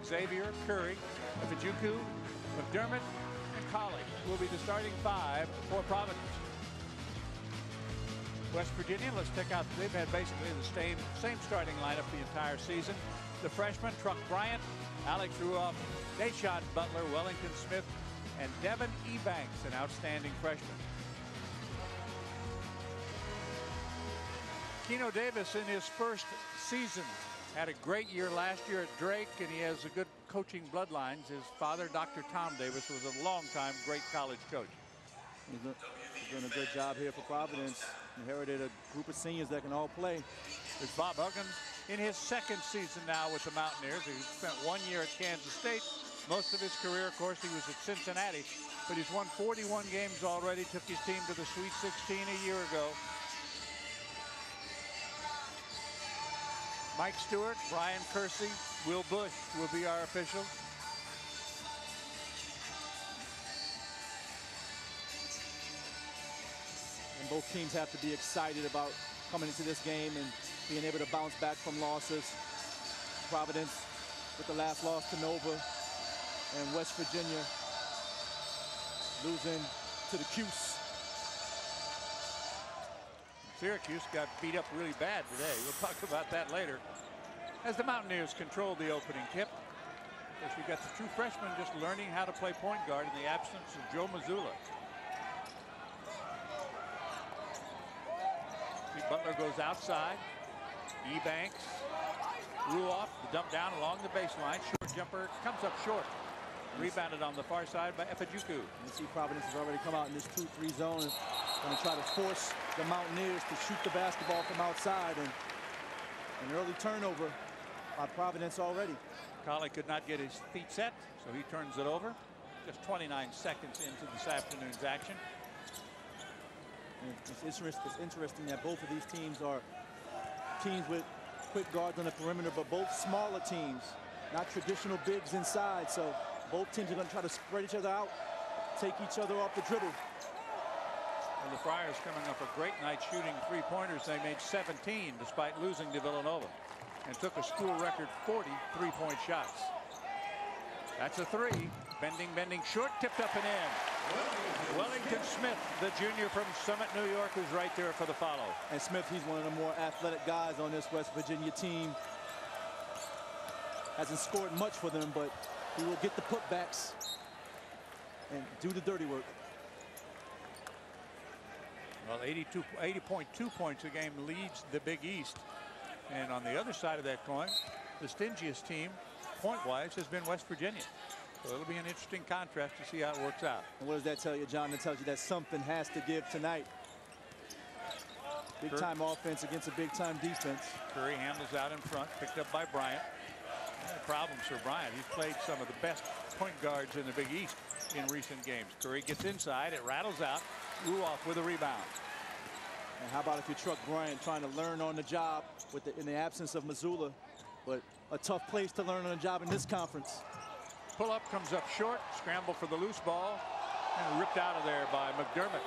Xavier, Curry, Ifujuku, McDermott, and Colley will be the starting five for Providence. West Virginia, let's check out, they've had basically the same starting lineup the entire season. The freshmen, Truck Bryant, Alex Ruoff, Deshaun Butler, Wellington Smith, and Devin Ebanks, an outstanding freshman. Keno Davis in his first season had a great year last year at Drake, and he has a good coaching bloodlines. His father, Dr. Tom Davis, was a long-time great college coach. He's doing a good job here for Providence. Inherited a group of seniors that can all play. There's Bob Huggins in his second season now with the Mountaineers. He spent 1 year at Kansas State. Most of his career, of course, he was at Cincinnati, but he's won 41 games already, took his team to the Sweet 16 a year ago. Mike Stewart, Brian Kersey, Will Bush will be our officials. And both teams have to be excited about coming into this game and being able to bounce back from losses. Providence with the last loss to Nova, and West Virginia losing to the Cuse. Syracuse got beat up really bad today. We'll talk about that later. As the Mountaineers control the opening tip. Of course, we've got the two freshmen just learning how to play point guard in the absence of Joe Mazzulla. Butler goes outside. Ebanks, Ruoff, the dump down along the baseline. Short jumper comes up short. Rebounded on the far side by Ifujuku. You see Providence has already come out in this 2-3 zone and going to try to force the Mountaineers to shoot the basketball from outside, and an early turnover by Providence already. Colley could not get his feet set, so he turns it over. Just 29 seconds into this afternoon's action. And it's interesting that both of these teams are teams with quick guards on the perimeter, but both smaller teams, not traditional bigs inside. So both teams are going to try to spread each other out, take each other off the dribble. And the Friars coming up a great night shooting three-pointers. They made 17 despite losing to Villanova, and took a school record 40 three-point shots. That's a three. Bending, short, tipped up and in. Wellington Smith, the junior from Summit, New York, who's right there for the follow. And Smith, he's one of the more athletic guys on this West Virginia team. Hasn't scored much for them, but he will get the putbacks and do the dirty work. Well, 80.2 points a game leads the Big East. And on the other side of that coin, the stingiest team, point-wise, has been West Virginia. So it'll be an interesting contrast to see how it works out. And what does that tell you, John? It tells you that something has to give tonight. Big-time offense against a big-time defense. Curry handles out in front, picked up by Bryant. No problems for Bryant. He's played some of the best point guards in the Big East in recent games. Curry gets inside, it rattles out. Ruoff with a rebound. And how about if you Truck Bryant trying to learn on the job in the absence of Mazzulla, but a tough place to learn on the job in this conference. Pull-up comes up short, scramble for the loose ball, and ripped out of there by McDermott.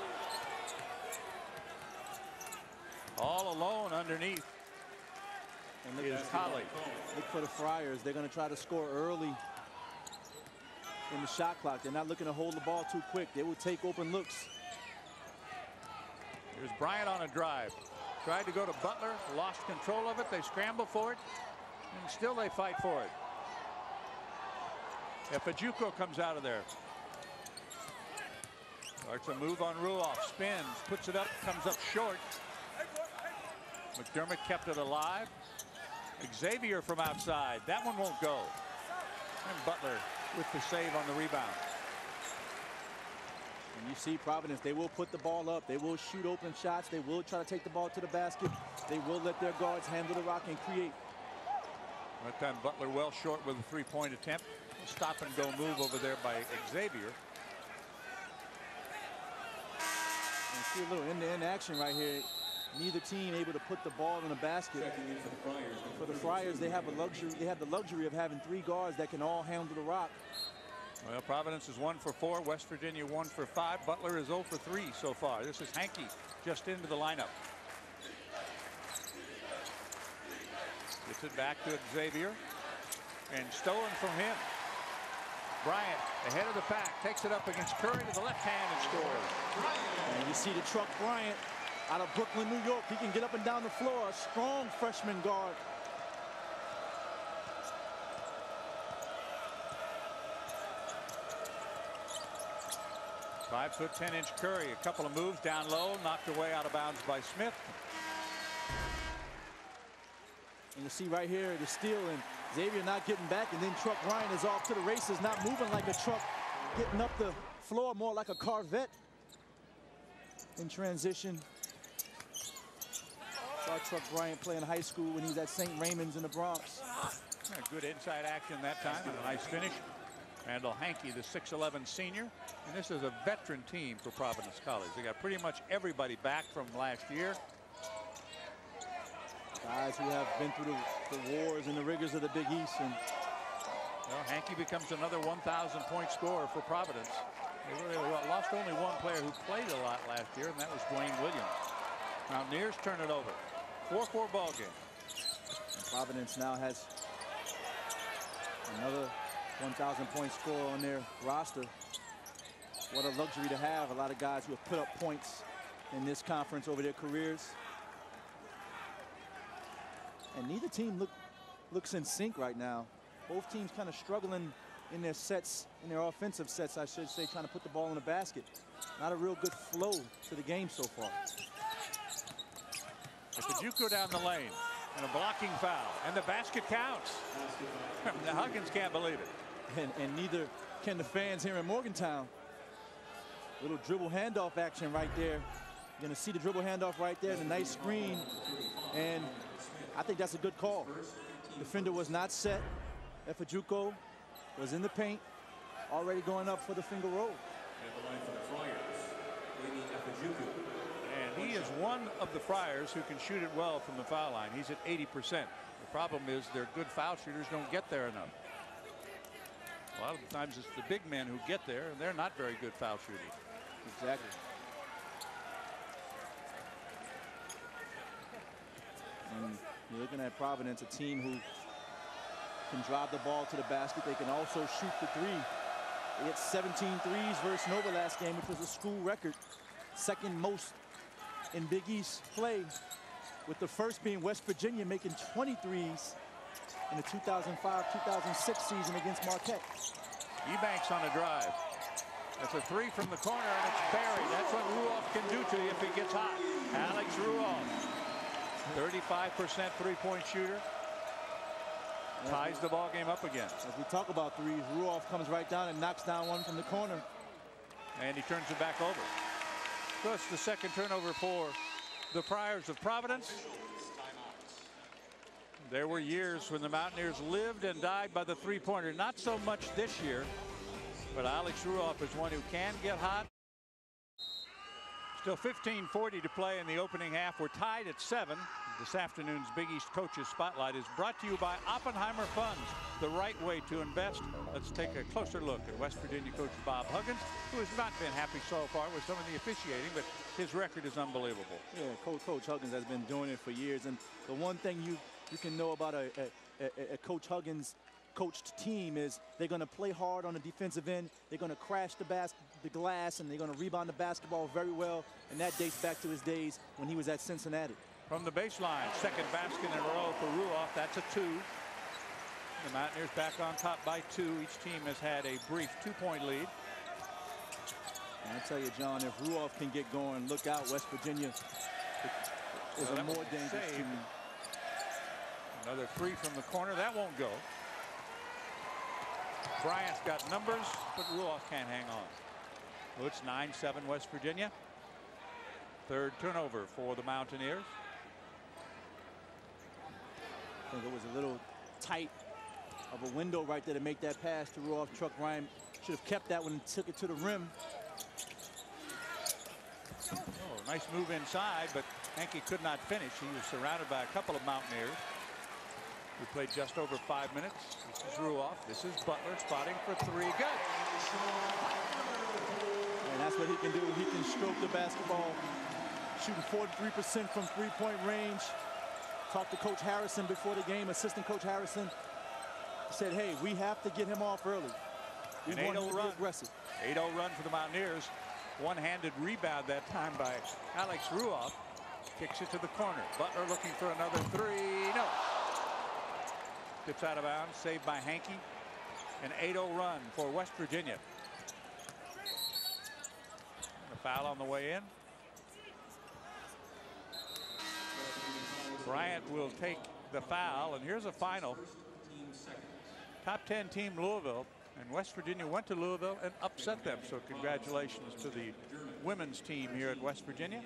All alone underneath is Colley. Look for the Friars. They're going to try to score early in the shot clock. They're not looking to hold the ball too quick. They will take open looks. Here's Bryant on a drive. Tried to go to Butler, lost control of it. They scramble for it, and still they fight for it. Ifujuku comes out of there. Starts a move on Ruoff, spins, puts it up, comes up short. McDermott kept it alive. Xavier from outside. That one won't go. And Butler with the save on the rebound. And you see Providence, they will put the ball up. They will shoot open shots. They will try to take the ball to the basket. They will let their guards handle the rock and create. That time Butler well short with a three-point attempt. Stop and go move over there by Xavier. And see a little end-to-end action right here. Neither team able to put the ball in the basket. For the Friars, they have a luxury. They have the luxury of having three guards that can all handle the rock. Well, Providence is 1 for 4. West Virginia 1 for 5. Butler is 0 for 3 so far. This is Hankey just into the lineup. Gets it back to Xavier. and stolen from him. Bryant, ahead of the pack, takes it up against Curry to the left hand and scores. And you see the truck Bryant out of Brooklyn, New York. He can get up and down the floor. A strong freshman guard. Five-foot 10-inch Curry, a couple of moves down low, knocked away out of bounds by Smith. And you see right here the steal, and Xavier not getting back, and then Truck Bryant is off to the races, not moving like a truck, getting up the floor more like a Corvette in transition. Saw Truck Bryant play in high school when he was at St. Raymond's in the Bronx. Yeah, good inside action that time, and a nice finish. Randall Hankey, the 6'11 senior, and this is a veteran team for Providence College. They got pretty much everybody back from last year. Guys who have been through the wars and the rigors of the Big East. And well, Hankey becomes another 1,000-point scorer for Providence. They really lost only one player who played a lot last year, and that was Dwayne Williams. Mountaineers turn it over. 4-4 ball game. And Providence now has another 1,000-point scorer on their roster. What a luxury to have. A lot of guys who have put up points in this conference over their careers. And neither team looks in sync right now. Both teams kind of struggling in their sets, in their offensive sets, I should say, trying to put the ball in the basket. Not a real good flow to the game so far. It's a JUCO down the lane, and a blocking foul, and the basket counts. The Huggins can't believe it. And neither can the fans here in Morgantown. Little dribble handoff action right there. You're going to see the dribble handoff right there, the nice screen. And I think that's a good call. Defender was not set. JUCO was in the paint, already going up for the finger roll. And he is one of the Friars who can shoot it well from the foul line. He's at 80%. The problem is their good foul shooters don't get there enough. A lot of the times it's the big men who get there, and they're not very good foul shooters. Exactly. And you're looking at Providence, a team who can drive the ball to the basket. They can also shoot the three. They hit 17 threes versus Nova last game, which was a school record. Second most in Big East play, with the first being West Virginia making 20 threes in the 2005-2006 season against Marquette. Ebanks on a drive. That's a three from the corner, and it's buried. That's what Ruoff can do to you if he gets hot. Alex Ruoff, 35% three-point shooter. Ties the ball game up again. As we talk about threes, Ruoff comes right down and knocks down one from the corner. And he turns it back over. So it's the second turnover for the Friars of Providence. There were years when the Mountaineers lived and died by the three-pointer. Not so much this year, but Alex Ruoff is one who can get hot. Still 15:40 to play in the opening half. We're tied at 7. This afternoon's Big East Coaches Spotlight is brought to you by Oppenheimer Funds, the right way to invest. Let's take a closer look at West Virginia coach Bob Huggins, who has not been happy so far with some of the officiating, but his record is unbelievable. Yeah, Coach Huggins has been doing it for years, and the one thing you can know about a Coach Huggins coached team is they're going to play hard on the defensive end. They're going to crash the glass, and they're going to rebound the basketball very well, and that dates back to his days when he was at Cincinnati. From the baseline, second basket in a row for Ruoff. That's a 2. The Mountaineers back on top by 2. Each team has had a brief 2-point lead. And I tell you, John, if Ruoff can get going, look out. West Virginia is a more dangerous team. Another 3 from the corner. That won't go. Bryant's got numbers, but Ruoff can't hang on. So it's 9-7 West Virginia. Third turnover for the Mountaineers. I think it was a little tight of a window right there to make that pass to Ruoff. Truck Ryan should have kept that one and took it to the rim. Oh, nice move inside, but Hankey could not finish. He was surrounded by a couple of Mountaineers. We played just over 5 minutes. This is Ruoff. This is Butler spotting for 3. Good. And that's what he can do. He can stroke the basketball, shooting 43% from three-point range. Talked to Coach Harrison before the game, assistant Coach Harrison. said, hey, we have to get him off early. We An want him 8-0 to run. be aggressive. 8-0 run for the Mountaineers. One-handed rebound that time by Alex Ruoff. Kicks it to the corner. Butler looking for another three. No. Tips out of bounds. Saved by Hankey. An 8-0 run for West Virginia. A foul on the way in. Bryant will take the foul, and here's a final. Top 10 team Louisville, and West Virginia went to Louisville and upset them. So congratulations to the women's team here at West Virginia.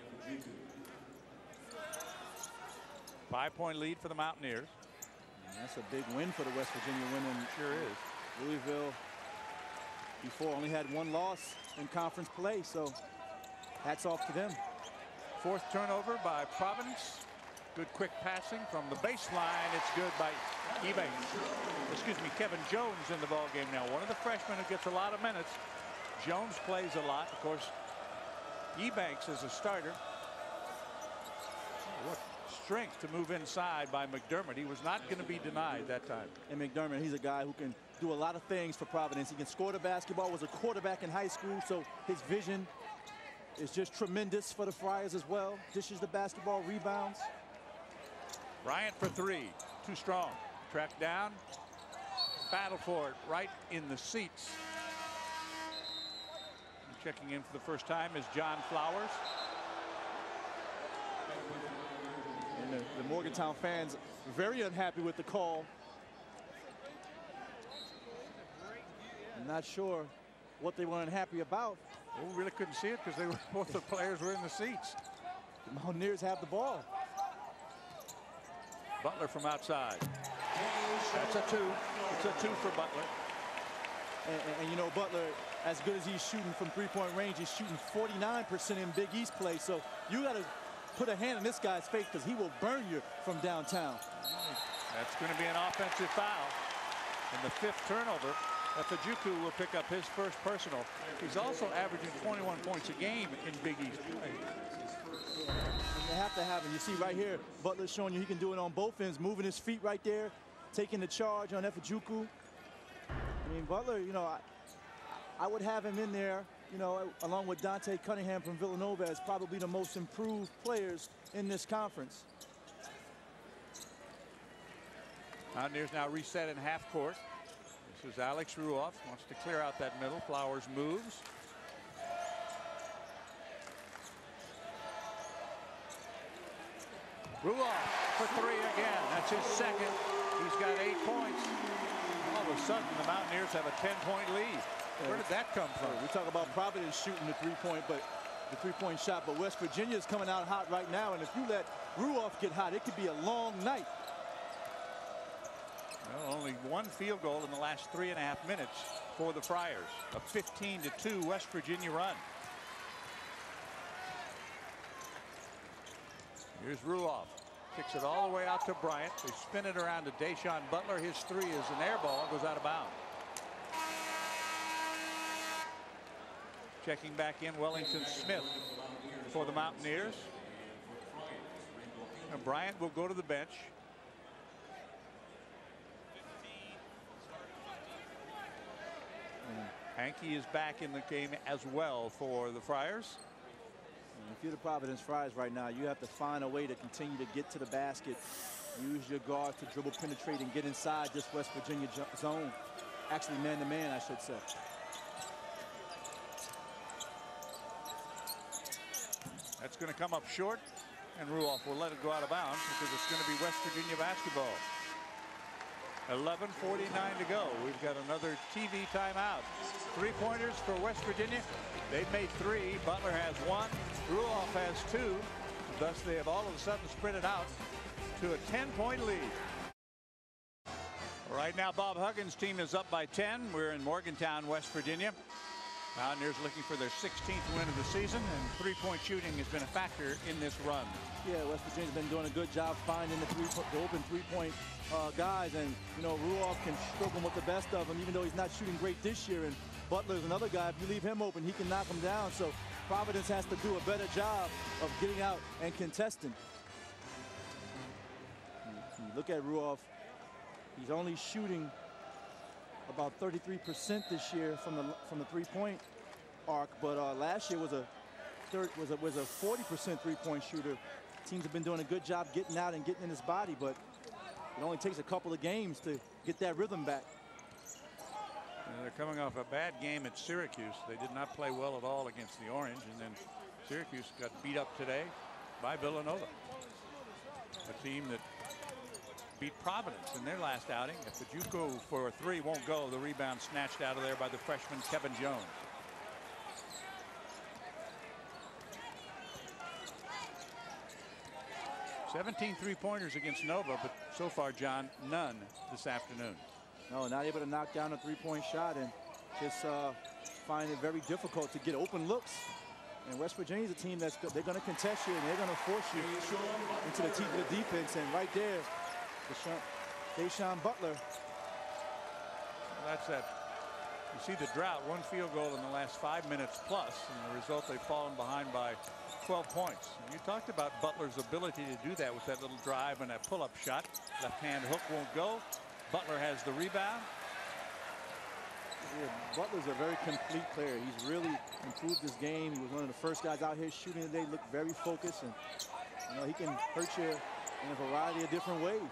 5-point lead for the Mountaineers. And that's a big win for the West Virginia women. Sure is. Louisville before only had one loss in conference play, so hats off to them. Fourth turnover by Providence. Good quick passing from the baseline. It's good by Kevin Jones in the ball game now. One of the freshmen who gets a lot of minutes. Jones plays a lot. Of course, Ebanks is a starter. What strength to move inside by McDermott. He was not going to be denied that time. And McDermott, he's a guy who can do a lot of things for Providence. He can score the basketball, was a quarterback in high school, so his vision is just tremendous for the Friars as well. Dishes the basketball, rebounds. Bryant for three. Too strong. Tracked down. Battle for it right in the seats. And checking in for the first time is John Flowers. And the Morgantown fans very unhappy with the call. I'm not sure what they were unhappy about. Well, we really couldn't see it because both the players were in the seats. The Mountaineers have the ball. Butler from outside. That's a two. It's a two for Butler. And you know, Butler, as good as he's shooting from three-point range, he's shooting 49% in Big East play. So you got to put a hand in this guy's face because he will burn you from downtown. That's going to be an offensive foul. And the fifth turnover. Efajuku will pick up his first personal. He's also averaging 21 points a game in Big East play. You have to have it. You see right here, Butler's showing you he can do it on both ends, moving his feet right there, taking the charge on Efajuku. I mean, Butler, you know, I would have him in there, you know, along with Dante Cunningham from Villanova as probably the most improved players in this conference. Mountaineers now reset in half court. This is Alex Ruoff, wants to clear out that middle. Flowers moves. Ruoff for three again. That's his second. He's got 8 points. All of a sudden, the Mountaineers have a 10-point lead. Where did that come from? We talk about Providence shooting the three-point shot, but West Virginia is coming out hot right now, and if you let Ruoff get hot, it could be a long night. Well, only one field goal in the last 3.5 minutes for the Friars. A 15-2 West Virginia run. Here's Ruoff. Kicks it all the way out to Bryant. They spin it around to Deshaun Butler. His three is an air ball. Goes out of bounds. Checking back in, Wellington Smith for the Mountaineers. And Bryant will go to the bench. Hankey is back in the game as well for the Friars. If you're the Providence Friars right now, you have to find a way to continue to get to the basket. Use your guard to dribble, penetrate, and get inside this West Virginia zone. Actually, man-to-man, I should say. That's going to come up short, and Ruoff will let it go out of bounds because it's going to be West Virginia basketball. 11:49 to go. We've got another TV timeout. 3-pointers for West Virginia. They've made 3. Butler has 1. Ruoff has 2. Thus, they have all of a sudden sprinted out to a 10-point lead. Right now, Bob Huggins' team is up by 10. We're in Morgantown, West Virginia. Mountaineers looking for their 16th win of the season, and three-point shooting has been a factor in this run. Yeah, West Virginia's been doing a good job finding the open three-point guys, and you know, Ruoff can struggle with the best of them, even though he's not shooting great this year. And Butler's another guy. If you leave him open, he can knock him down. So Providence has to do a better job of getting out and contesting. You look at Ruoff. He's only shooting about 33% this year from the three-point arc, but last year was a 40% three-point shooter. Teams have been doing a good job getting out and getting in his body, but it only takes a couple of games to get that rhythm back. And they're coming off a bad game at Syracuse. They did not play well at all against the Orange, and then Syracuse got beat up today by Villanova, a team that beat Providence in their last outing. If the JUCO for a three won't go, the rebound snatched out of there by the freshman Kevin Jones. "17 three-pointers against Nova, but so far, John, none this afternoon. No, not able to knock down a three-point shot, and just find it very difficult to get open looks. And West Virginia's a team they're going to contest you, and they're going to force you into the teeth of the defense. And right there, Deshaun Butler. Well, that's that. You see the drought, one field goal in the last 5 minutes plus, and the result, they've fallen behind by 12 points. And you talked about Butler's ability to do that with that little drive and that pull-up shot. Left-hand hook won't go. Butler has the rebound. Yeah, Butler's a very complete player. He's really improved his game. He was one of the first guys out here shooting today. Looked very focused, and he can hurt you in a variety of different ways.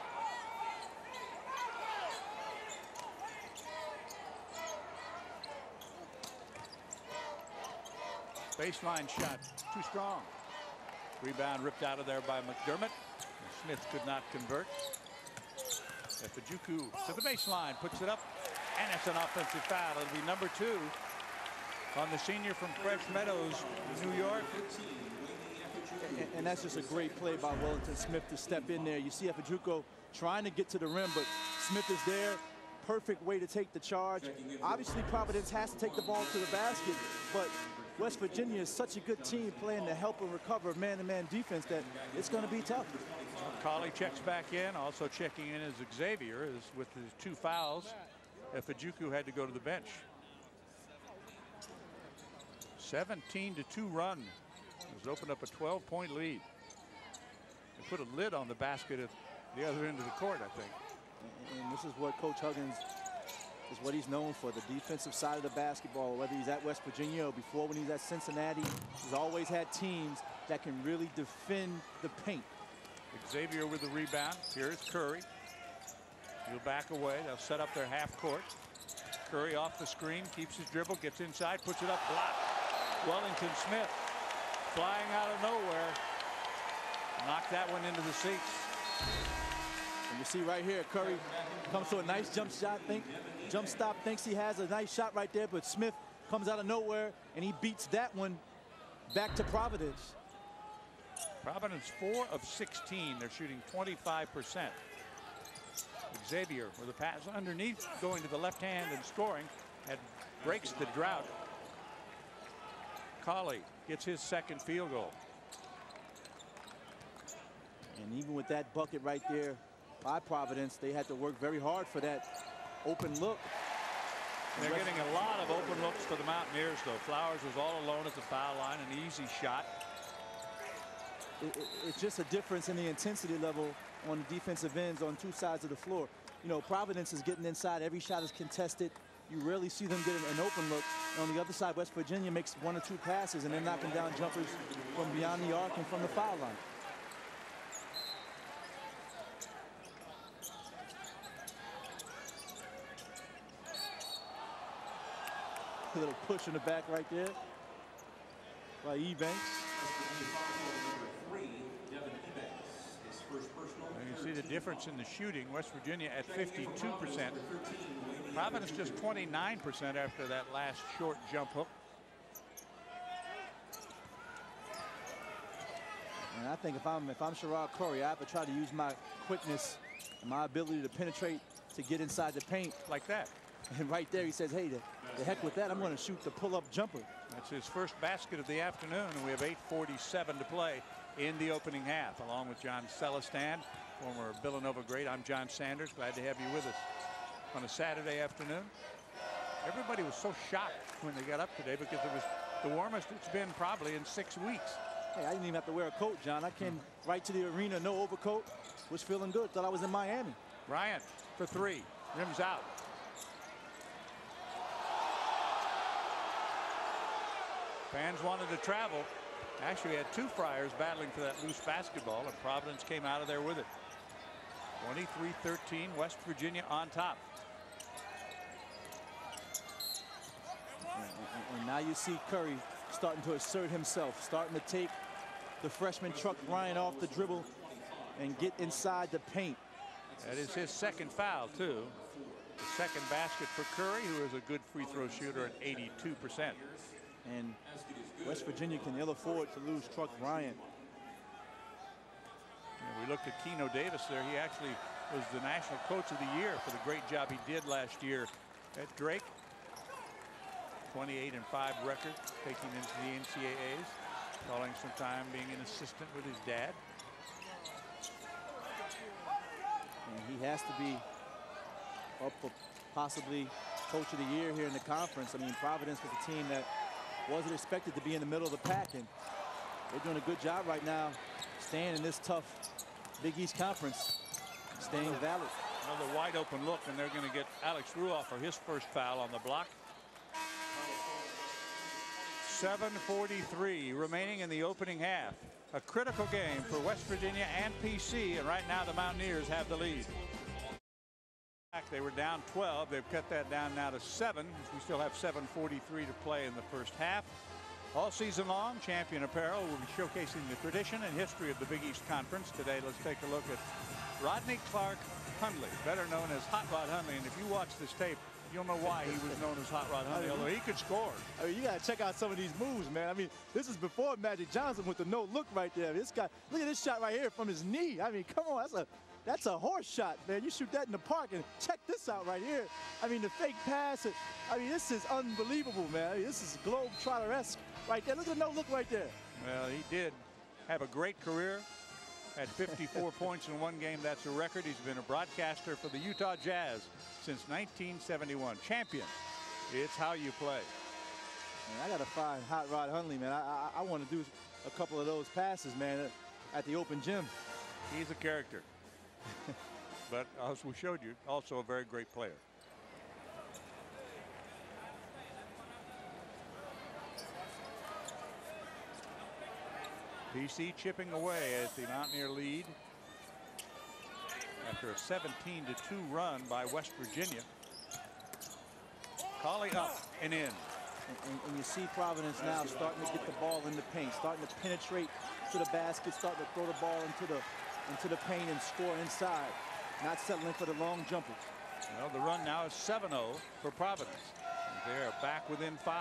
Baseline shot, too strong. Rebound ripped out of there by McDermott. Smith could not convert. Efijuku to the baseline, puts it up, and it's an offensive foul. It'll be number 2 on the senior from Fresh Meadows, New York. And that's just a great play by Wellington Smith to step in there. You see Efijuku trying to get to the rim, but Smith is there. Perfect way to take the charge. Obviously, Providence has to take the ball to the basket, but West Virginia is such a good team playing to help and recover man-to-man defense that it's going to be tough. Colley checks back in. Also checking in is Xavier, with his 2 fouls. Efijuku had to go to the bench. 17-2 run has opened up a 12-point lead. They put a lid on the basket at the other end of the court, I think. And this is what Coach Huggins is what he's known for, the defensive side of the basketball. Whether he's at West Virginia or before when he's at Cincinnati, he's always had teams that can really defend the paint. Xavier with the rebound. Here's Curry. He'll back away. They'll set up their half court. Curry off the screen, keeps his dribble, gets inside, puts it up, blocked. Wellington Smith flying out of nowhere. Knocked that one into the seats. And you see right here, Curry comes to a nice jump stop, thinks he has a nice shot right there, but Smith comes out of nowhere and he beats that one back to Providence. Providence 4 of 16. They're shooting 25%. Xavier with a pass underneath, going to the left hand and scoring. That breaks the drought. Colley gets his second field goal. And even with that bucket right there by Providence, they had to work very hard for that open look. They're getting a lot of open looks for the Mountaineers, though. Flowers was all alone at the foul line, an easy shot. It's just a difference in the intensity level on the defensive ends on 2 sides of the floor. You know, Providence is getting inside. Every shot is contested. You rarely see them get an open look. And on the other side, West Virginia makes 1 or 2 passes, and they're knocking down jumpers from beyond the arc and from the foul line. A little push in the back right there by Ebanks. You see the difference in the shooting. West Virginia at 52%. Providence just 29% after that last short jump hook. And I think if I'm Sherrod Curry, I have to try to use my quickness and my ability to penetrate to get inside the paint. Like that. And right there he says, hey, the heck with that, I'm going to shoot the pull-up jumper. That's his first basket of the afternoon, and we have 8:47 to play in the opening half. Along with John Celestin, former Villanova great, I'm John Sanders. Glad to have you with us on a Saturday afternoon. Everybody was so shocked when they got up today because it was the warmest it's been probably in 6 weeks. Hey, I didn't even have to wear a coat, John. I came right to the arena, no overcoat, was feeling good. Thought I was in Miami. Bryant for 3, rims out. Fans wanted to travel. Actually had two Friars battling for that loose basketball, and Providence came out of there with it. 23-13, West Virginia on top. And now you see Curry starting to assert himself, starting to take the freshman Chuck Bryant off the dribble and get inside the paint. That is his second foul, too. The second basket for Curry, who is a good free throw shooter at 82%. And West Virginia can ill afford to lose Chuck Bryant. We looked at Keno Davis there. He actually was the National Coach of the Year for the great job he did last year at Drake. 28-5 record, taking into the NCAAs, calling some time being an assistant with his dad. And he has to be up for possibly Coach of the Year here in the conference. I mean, Providence was a team that wasn't expected to be in the middle of the pack, and they're doing a good job right now staying in this tough Big East Conference, staying valid. Another wide open look, and they're going to get Alex Ruoff for his first foul on the block. 7:43 remaining in the opening half. A critical game for West Virginia and PC, and right now the Mountaineers have the lead. They were down 12. They've cut that down now to 7. We still have 7:43 to play in the first half. All season long, Champion Apparel will be showcasing the tradition and history of the Big East Conference. Today, let's take a look at Rodney Clark Hundley, better known as Hot Rod Hundley. And if you watch this tape, you'll know why he was known as Hot Rod Hundley, although he could score. I mean, you got to check out some of these moves, man. I mean, this is before Magic Johnson with the no look right there. This guy, look at this shot right here from his knee. I mean, come on, that's a horse shot, man. You shoot that in the park, and check this out right here. I mean, the fake pass. I mean, this is unbelievable, man. I mean, this is Globetrotter-esque right there. Look at the no look right there. Well, he did have a great career. Had 54 points in one game. That's a record. He's been a broadcaster for the Utah Jazz since 1971. Champion. It's how you play. Man, I got to find Hot Rod Hundley, man. I want to do a couple of those passes, man, at the open gym. He's a character. But as we showed you, also a very great player. PC chipping away at the Mountaineer lead after a 17-2 run by West Virginia. Colley up and in. And you see Providence now starting to get the ball in the paint, starting to penetrate to the basket, starting to throw the ball into the paint and score inside, not settling for the long jumpers. Well, the run now is 7-0 for Providence. And they're back within 5.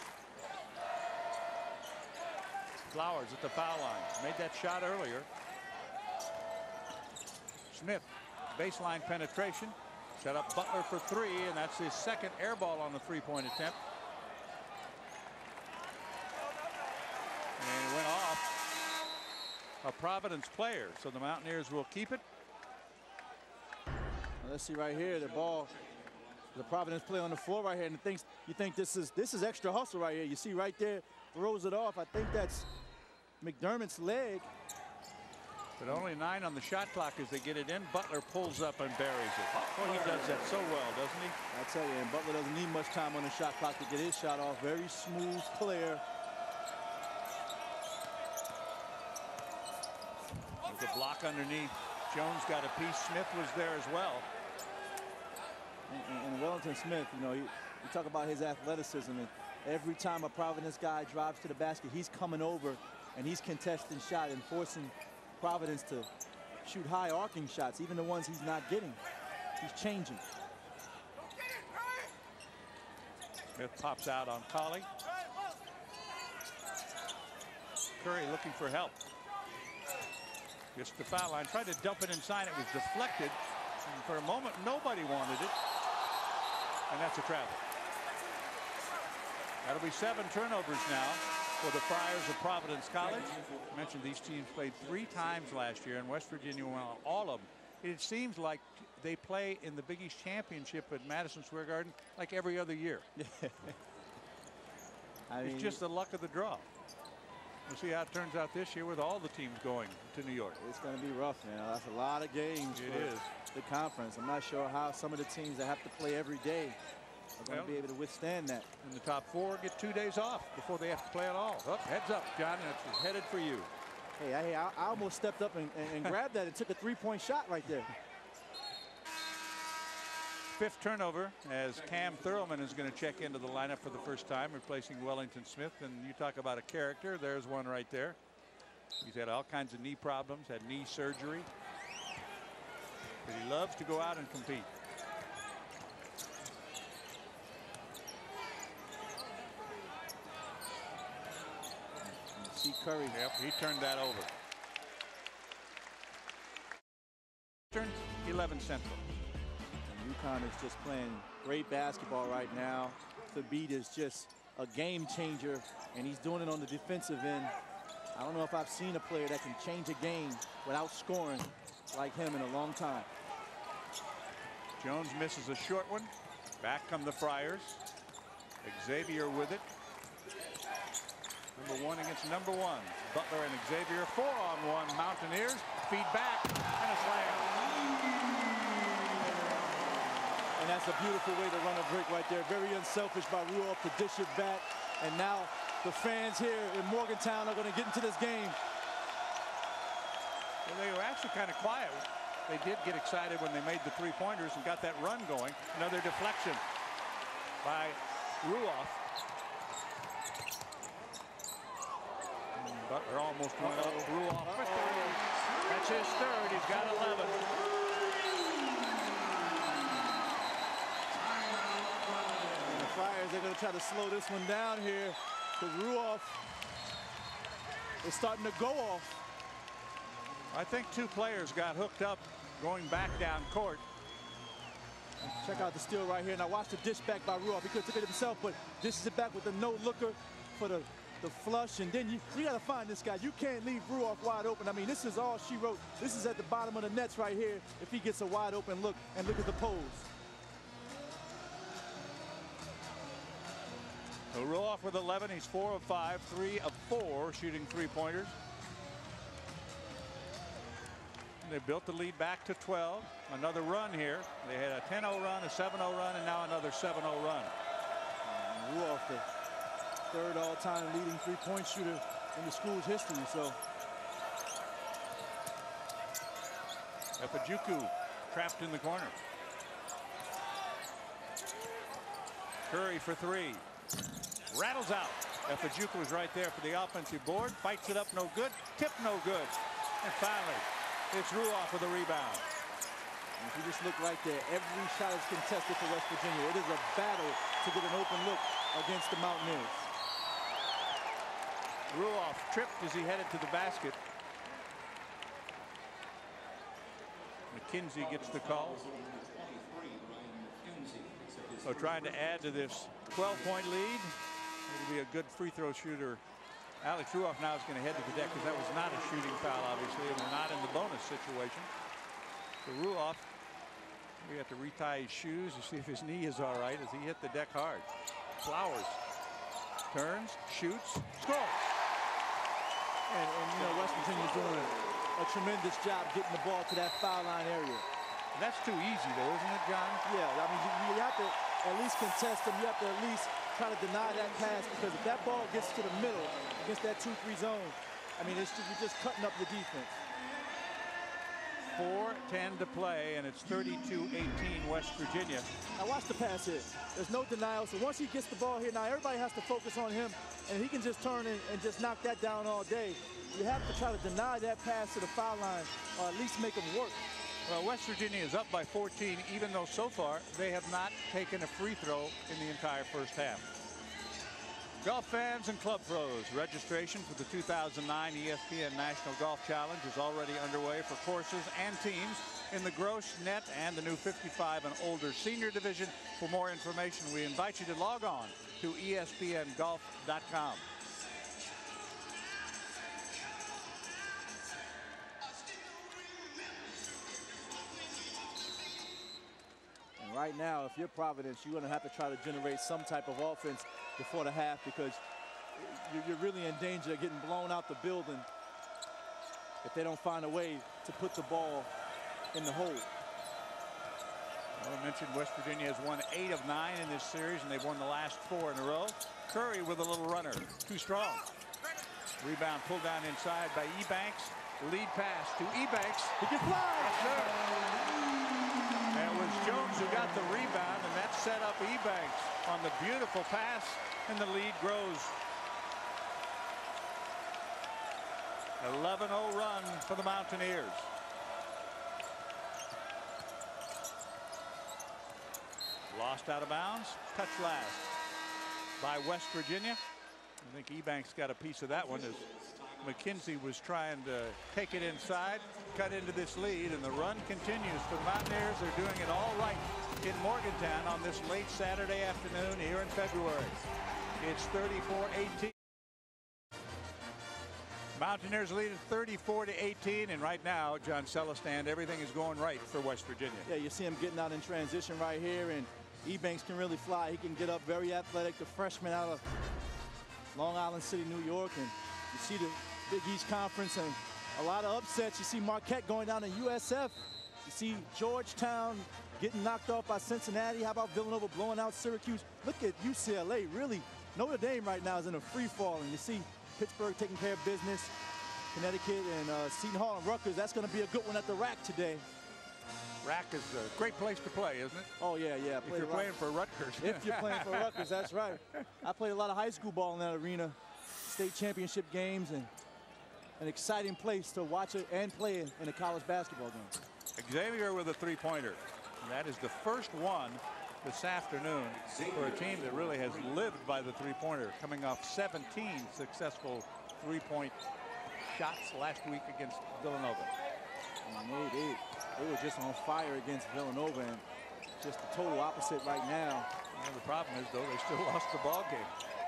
Flowers at the foul line. Made that shot earlier. Smith, baseline penetration. Set up Butler for 3, and that's his second air ball on the three-point attempt. And it went off a Providence player, so the Mountaineers will keep it. Let's see right here, the ball, the Providence play on the floor right here, and you think this is extra hustle right here. You see right there, throws it off. I think that's McDermott's leg. But only 9 on the shot clock as they get it in. Butler pulls up and buries it. Well, he does that so well, doesn't he? I tell you, and Butler doesn't need much time on the shot clock to get his shot off. Very smooth player. There's a block underneath. Jones got a piece. Smith was there as well. And Wellington Smith, you know, you talk about his athleticism, and every time a Providence guy drives to the basket, he's coming over and he's contesting shot and forcing Providence to shoot high arcing shots, even the ones he's not getting. He's changing. Smith pops out on Colley. Curry looking for help. Gets the foul line, tried to dump it inside. It was deflected. And for a moment, nobody wanted it. And that's a travel. That'll be 7 turnovers now for the Friars of Providence College. I mentioned these teams played 3 times last year, and West Virginia won all of them. It seems like they play in the Big East Championship at Madison Square Garden like every other year. It's just the luck of the draw. We'll see how it turns out this year with all the teams going to New York. It's going to be rough, man. That's a lot of games for the conference. I'm not sure how some of the teams that have to play every day are going to be able to withstand that. And the top 4 get 2 days off before they have to play at all. Oh, heads up, John. That's headed for you. Hey, I almost stepped up and grabbed that and took a 3-point shot right there. 5th turnover as Cam Thurlman is going to check into the lineup for the first time, replacing Wellington Smith. And you talk about a character. There's one right there. He's had all kinds of knee problems, had knee surgery. But he loves to go out and compete. See Curry. Yep, he turned that over. Turn 11 Central. And UConn is just playing great basketball right now. Thabit is just a game changer, and he's doing it on the defensive end. I don't know if I've seen a player that can change a game without scoring like him in a long time. Jones misses a short one. Back come the Friars. Xavier with it. Number 1 against number 1. Butler and Xavier 4-on-1. Mountaineers feed back and a slam. And that's a beautiful way to run a break right there. Very unselfish by Ruoff to dish it back. And now the fans here in Morgantown are going to get into this game. Well, they were actually kind of quiet. They did get excited when they made the 3-pointers and got that run going. Another deflection by Ruoff. Butler almost went up. Ruoff for 3. That's his 3rd. He's got 11. And the Friars, they're going to try to slow this one down here, because Ruoff is starting to go off. I think 2 players got hooked up going back down court. Check out the steal right here. Now watch the dish back by Ruoff. He could have took it himself, but dishes it back with the no-looker for the flush. And then you got to find this guy. You can't leave Ruoff wide open. I mean, this is all she wrote. This is at the bottom of the nets right here if he gets a wide open look, and look at the pose. So Ruoff with 11. He's 4 of 5, 3 of 4 shooting 3-pointers. They built the lead back to 12. Another run here. They had a 10-0 run, a 7-0 run, and now another 7-0 run. Ruoff, the 3rd all-time leading 3-point shooter in the school's history. So Epajuku trapped in the corner. Curry for 3. Rattles out. Epajuku was right there for the offensive board. Fights it up, no good. Tip, no good. And finally, it's Ruoff with a rebound. And if you just look right there, every shot is contested for West Virginia. It is a battle to get an open look against the Mountaineers. Ruoff tripped as he headed to the basket. McKenzie gets the call. So trying to add to this 12-point lead. It'll be a good free throw shooter. Alex Ruoff now is going to head to the deck, because that was not a shooting foul, obviously, and we're not in the bonus situation. So Ruoff, we have to retie his shoes to see if his knee is all right as he hit the deck hard. Flowers turns, shoots, scores. And you know, West Virginia's doing a tremendous job getting the ball to that foul line area. That's too easy, though, isn't it, John? Yeah, I mean, you have to at least contest them. You have to at least try to deny that pass, because if that ball gets to the middle against that 2-3 zone, I mean, you're just cutting up the defense. 4:10 to play, and it's 32-18 West Virginia. Now watch the pass here. There's no denial. So once he gets the ball here, now everybody has to focus on him, and he can just turn and just knock that down all day. You have to try to deny that pass to the foul line, or at least make him work. Well, West Virginia is up by 14, even though so far they have not taken a free throw in the entire first half. Golf fans and club pros, registration for the 2009 ESPN National Golf Challenge is already underway for courses and teams in the gross, net, and the new 55 and older senior division. For more information, we invite you to log on to ESPNGolf.com. And right now, if you're Providence, you're going to have to try to generate some type of offense before the half, because you're really in danger of getting blown out the building if they don't find a way to put the ball in the hole. Well, I mentioned West Virginia has won 8 of 9 in this series, and they've won the last 4 in a row. Curry with a little runner, too strong. Rebound pulled down inside by Ebanks. Lead pass to Ebanks. He can fly. Yes, sir. And it was Jones who got the rebound, and that set up Ebanks on the beautiful pass, and the lead grows. 11-0 run for the Mountaineers. Lost out of bounds. Touch last by West Virginia. I think Ebanks got a piece of that one as McKenzie was trying to take it inside, cut into this lead, and the run continues for the Mountaineers. They're doing it all right in Morgantown on this late Saturday afternoon here in February. It's 34-18. Mountaineers lead at 34-18, and right now, John Celestin, everything is going right for West Virginia. Yeah, you see him getting out in transition right here, and Ebanks can really fly. He can get up, very athletic, the freshman out of Long Island City, New York, and you see the Big East Conference and a lot of upsets. You see Marquette going down to USF. You see Georgetown getting knocked off by Cincinnati. How about Villanova blowing out Syracuse? Look at UCLA, really. Notre Dame right now is in a free fall, and you see Pittsburgh taking care of business. Connecticut and Seton Hall and Rutgers. That's going to be a good one at the rack today. Rack is a great place to play, isn't it? Oh, yeah. If you're playing for Rutgers. If you're playing for Rutgers, that's right. I played a lot of high school ball in that arena. State championship games, and an exciting place to watch it and play in a college basketball game. Xavier with a three-pointer. And that is the first one this afternoon for a team that really has lived by the three-pointer, coming off 17 successful three-point shots last week against Villanova. And they were just on fire against Villanova, and just the total opposite right now. Well, the problem is, though, they still lost the ball game.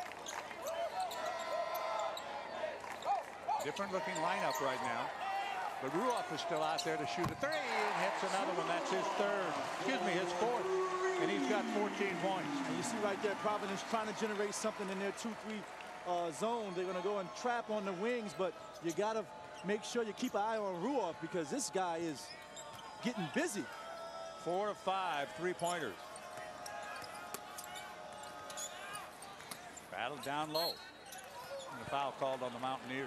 Different looking lineup right now. But Ruoff is still out there to shoot a three, and hits another one. That's his third. Excuse me, his fourth. And he's got 14 points. And you see right there, Providence trying to generate something in their 2-3 zone. They're going to go and trap on the wings, but you got to make sure you keep an eye on Ruoff, because this guy is getting busy. 4 of 5 three-pointers. Battle down low. And a foul called on the Mountaineers.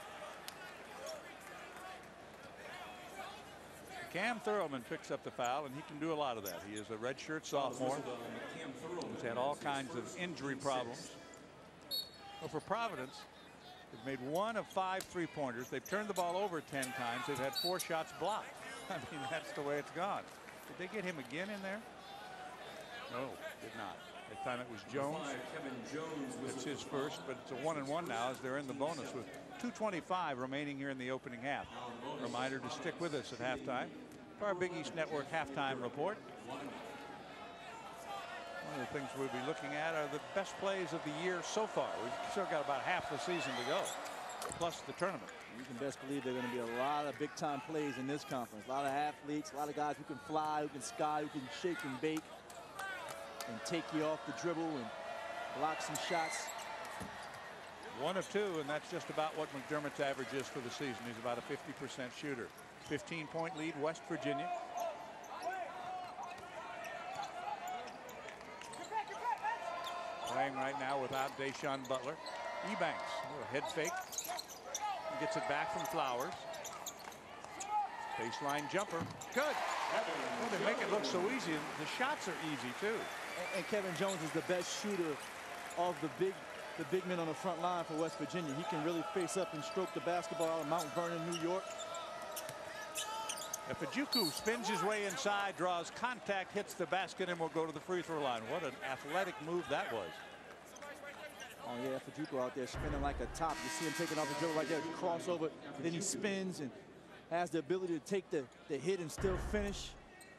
Cam Thurman picks up the foul, and he can do a lot of that. He is a redshirt sophomore. He's had all kinds of injury problems. Well, for Providence, they've made 1 of 5 three-pointers. They've turned the ball over 10 times. They've had 4 shots blocked. I mean, that's the way it's gone. Did they get him again in there? No, did not. That time it was Jones. It's his first, but it's a 1-and-1 now as they're in the bonus with 2:25 remaining here in the opening half. Reminder to stick with us at halftime for our Big East Network halftime report. One of the things we'll be looking at are the best plays of the year so far. We've still got about half the season to go, plus the tournament. You can best believe there are going to be a lot of big-time plays in this conference. A lot of athletes, a lot of guys who can fly, who can sky, who can shake and bake, and take you off the dribble and block some shots. 1 of 2, and that's just about what McDermott's average is for the season. He's about a 50% shooter. 15-point lead, West Virginia. Playing right now without Deshaun Butler. Ebanks, a head fake. He gets it back from Flowers. Baseline jumper. Good. Well, they make it look so easy. The shots are easy, too. And Kevin Jones is the best shooter of the big men on the front line for West Virginia. He can really face up and stroke the basketball out of Mount Vernon, New York. Efajuku spins his way inside, draws contact, hits the basket, and will go to the free throw line. What an athletic move that was. Oh, yeah, Efajuku out there spinning like a top. You see him taking off the dribble right there, crossover. Then he spins and has the ability to take the hit and still finish.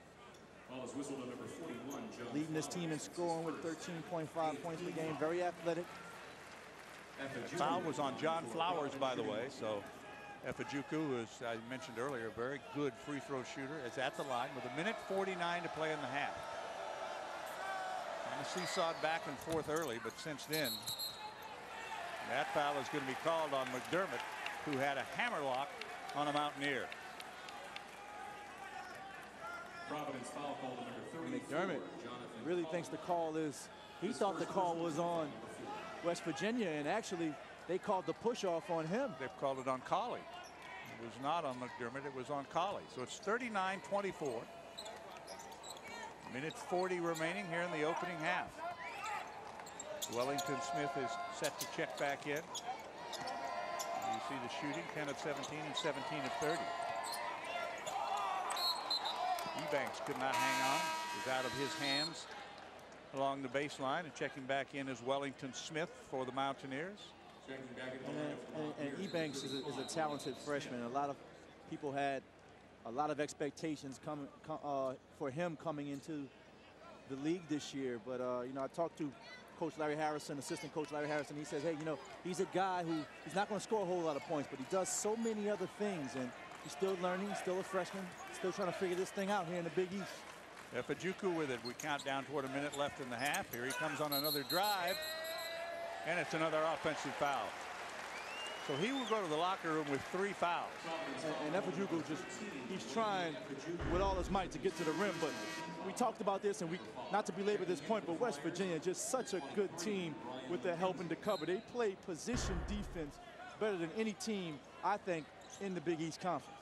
Leading this team in scoring with 13.5 points per game. Very athletic. Foul was on John Flowers, by the way. So Efajuku, as I mentioned earlier, a very good free throw shooter, is at the line with 1:49 to play in the half. And the seesawed back and forth early, but since then, that foul is going to be called on McDermott, who had a hammerlock on a Mountaineer. Providence foul call to number 34. McDermott really thinks the call is, he thought the call was on West Virginia, and actually they called the push off on him. They've called it on Colley. It was not on McDermott, it was on Colley. So it's 39-24. Minute 40 remaining here in the opening half. Wellington Smith is set to check back in. You see the shooting, 10 of 17 and 17 of 30. Ebanks could not hang on. It was out of his hands along the baseline, and checking back in is Wellington Smith for the Mountaineers. And Ebanks is a talented freshman. A lot of people had a lot of expectations for him coming into the league this year. But, you know, I talked to Coach Larry Harrison, assistant coach Larry Harrison. He says, hey, you know, he's a guy who he's not going to score a whole lot of points, but he does so many other things. And he's still learning, still a freshman, still trying to figure this thing out here in the Big East. Efajuku with it. We count down toward a minute left in the half. Here he comes on another drive, and it's another offensive foul. So he will go to the locker room with 3 fouls. And Efajuku he's trying with all his might to get to the rim, but we talked about this, and not to belabor this point, but West Virginia just such a good team with their helping to cover. They play position defense better than any team, I think, in the Big East Conference.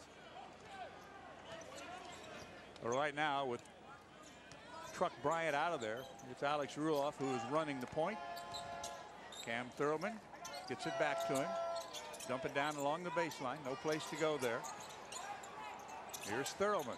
But right now, with Truck Bryant out of there, it's Alex Ruoff who is running the point. Cam Thurman gets it back to him. Dump it down along the baseline. No place to go there. Here's Thurman.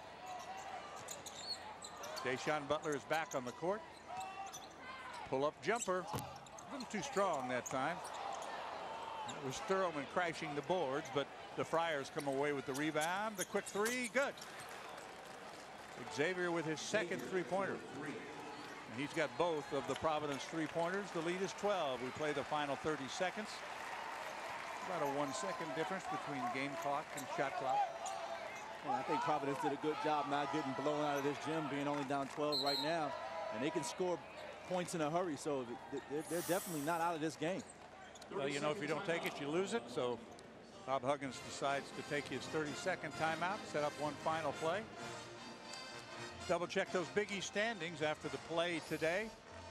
Deshaun Butler is back on the court. Pull-up jumper. A little too strong that time. It was Thurman crashing the boards, but the Friars come away with the rebound. The quick three, good. Xavier with his second three-pointer. And he's got both of the Providence three-pointers. The lead is 12. We play the final 30 seconds. About a 1 second difference between game clock and shot clock. And I think Providence did a good job not getting blown out of this gym, being only down 12 right now. And they can score points in a hurry, so they're definitely not out of this game. Well, you know, if you don't take it, you lose it. So Bob Huggins decides to take his 30-second timeout, set up one final play. Double check those Big East standings after the play today.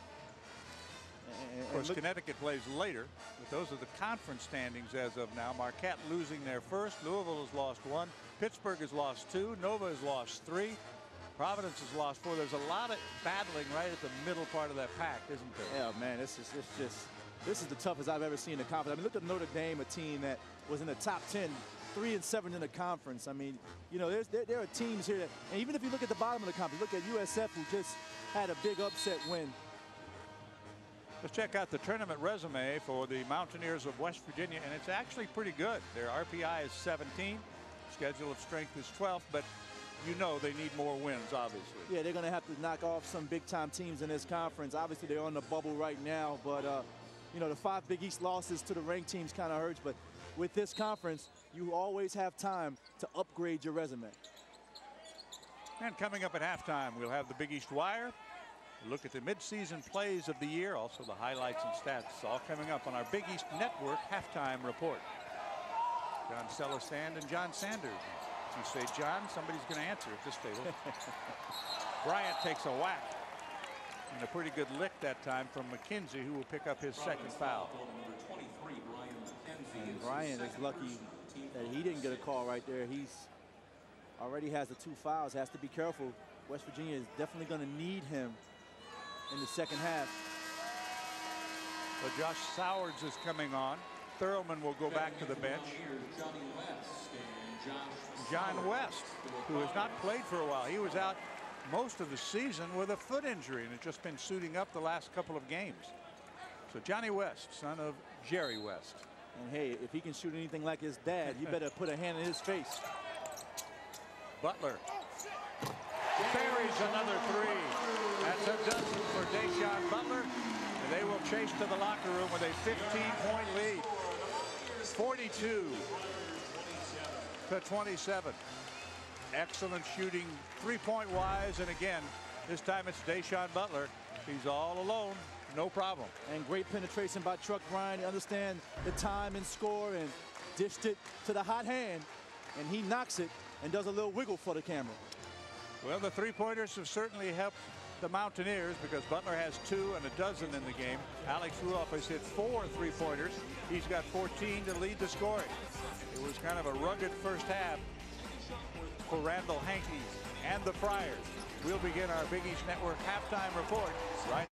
Of course, Connecticut plays later, but those are the conference standings as of now. Marquette losing their first. Louisville has lost 1. Pittsburgh has lost 2. Nova has lost 3. Providence has lost 4. There's a lot of battling right at the middle part of that pack, isn't there? Yeah, man, this is the toughest I've ever seen in the conference. I mean, look at Notre Dame, a team that was in the top 10, 3-7 in the conference. I mean, you know, there are teams here that, and even if you look at the bottom of the conference, look at USF, who just had a big upset win. Let's check out the tournament resume for the Mountaineers of West Virginia, and it's actually pretty good. Their RPI is 17. Schedule of strength is 12th, but you know they need more wins, obviously. Yeah, they're going to have to knock off some big-time teams in this conference. Obviously, they're on the bubble right now, but, you know, the 5 Big East losses to the ranked teams kind of hurts, but with this conference, you always have time to upgrade your resume. And coming up at halftime, we'll have the Big East Wire. Look at the midseason plays of the year, also the highlights and stats, all coming up on our Big East Network halftime report. John Celestin and John Sanders. If you say John, somebody's going to answer at this table. Bryant takes a whack. And a pretty good lick that time from McKenzie, who will pick up his second foul. And Bryant is lucky that he didn't get a call right there. He's already has the 2 fouls, has to be careful. West Virginia is definitely going to need him in the second half. So Josh Sowards is coming on. Thurman will go back to the bench. John West, who has not played for a while. He was out most of the season with a foot injury and has just been suiting up the last couple of games. So Johnny West, son of Jerry West. And hey, if he can shoot anything like his dad, you better put a hand in his face. Butler buries another 3. That's a dozen for Deshaun Butler. And they will chase to the locker room with a 15-point lead. 42 to 27. Excellent shooting 3-point wise. And again, this time it's Deshaun Butler. He's all alone. No problem. And great penetration by Truck Bryant. He understands the time and score and dished it to the hot hand. And he knocks it and does a little wiggle for the camera. Well, the three-pointers have certainly helped the Mountaineers because Butler has 2 and a dozen in the game. Alex Ruoff has hit 4 three-pointers. He's got 14 to lead the scoring. It was kind of a rugged first half for Randall Hanke and the Friars. We'll begin our Big East Network halftime report right